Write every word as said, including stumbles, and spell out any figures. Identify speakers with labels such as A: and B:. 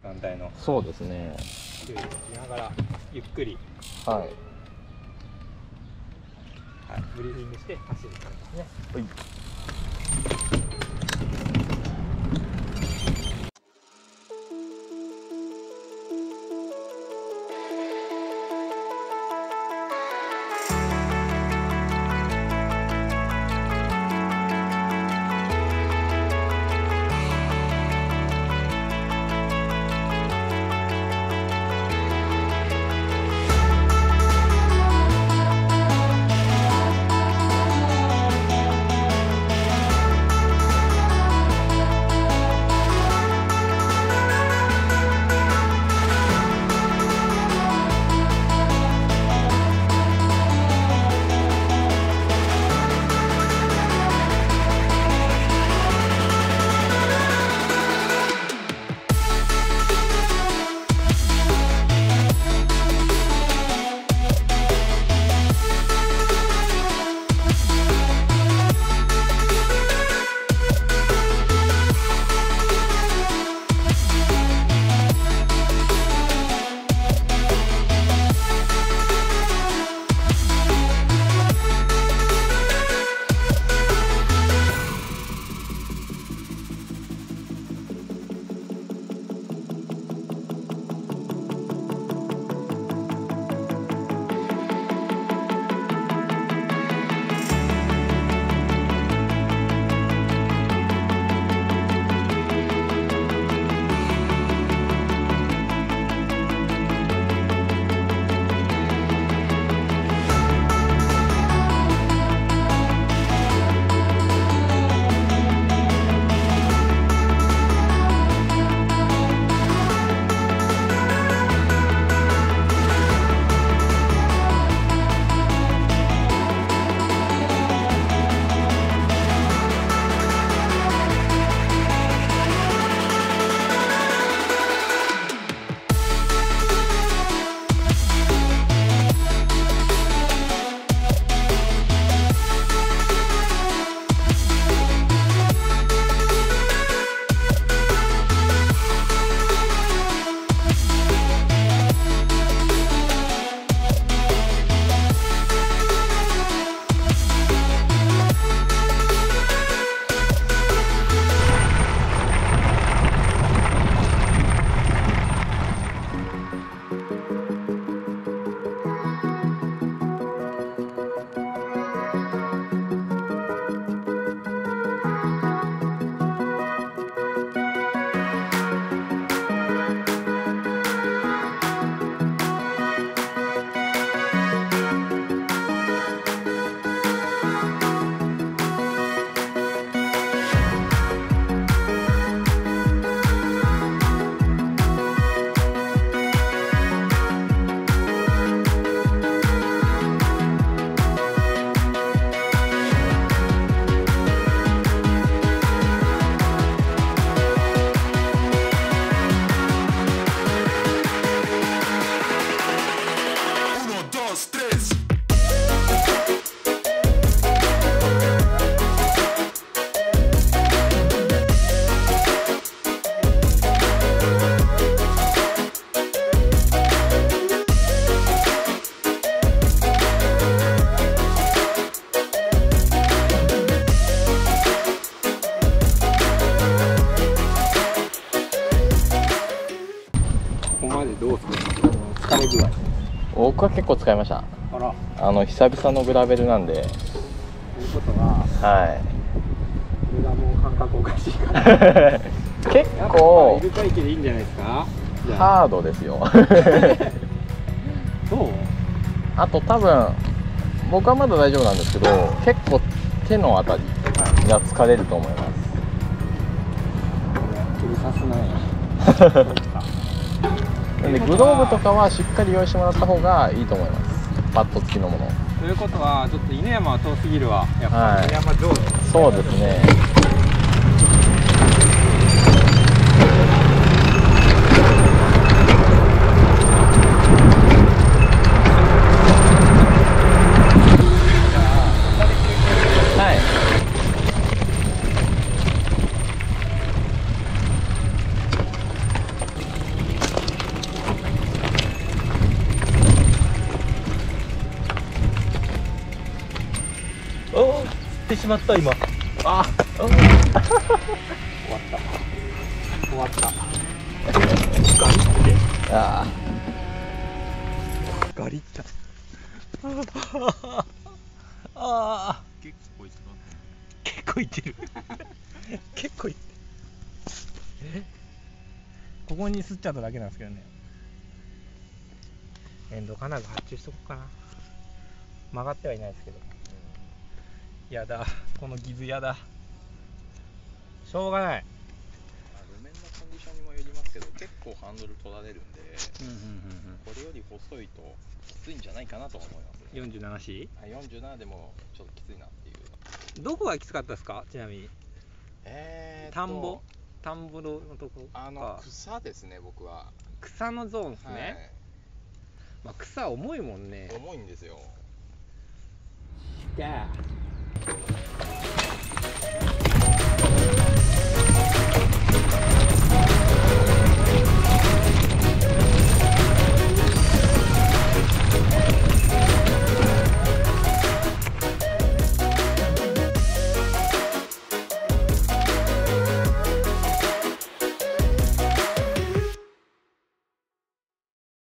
A: 間帯の。
B: そうですね。
A: 注意しながらゆっくり、
B: はい。
A: はい、ブリーフィングして走る感じですね。
B: はい。僕は結構使いました。
A: あら、
B: あの久々のグラベルなんで。
A: ということは、
B: はい。
A: これがもう感覚おかしいから。
B: 結構
A: イルカ池でいいんじゃないですか。
B: ハードですよ。
A: そう？
B: あと多分僕はまだ大丈夫なんですけど、結構手のあたりが疲れると思います。
A: 指さすない。
B: なんでグローブとかはしっかり用意してもらった方がいいと思います。パッド付きのもの。
A: ということはちょっと犬山は遠すぎるわ。やっぱ、
B: はい、
A: 犬山上手。
B: そうですね。
C: ってしまった今。
B: あ
A: 終わった終わった
C: ガリって
B: あ
C: ガリったああ
B: 結構いってますね。
C: 結構いってる結構いってえここに吸っちゃっただけなんですけどね。エンド金具発注しとこうかな。曲がってはいないですけど、やだこのギズやだ。しょうがない。
B: 路面のコンディションにもよりますけど、結構ハンドル取られるんで、
C: うんうんうん
B: これより細いときついんじゃないかなと思いますね。
C: うん。よんじゅうななシー？
B: あよんじゅうななでもちょっときついなっていう。
C: どこがきつかったですか、ちなみに。
B: えーっと
C: 田んぼ田んぼのとこ
B: あの
C: か
B: 草ですね、僕は。
C: 草のゾーンですね、まあ、草重いもんね。
B: はい、重いんですよ。
C: じゃあ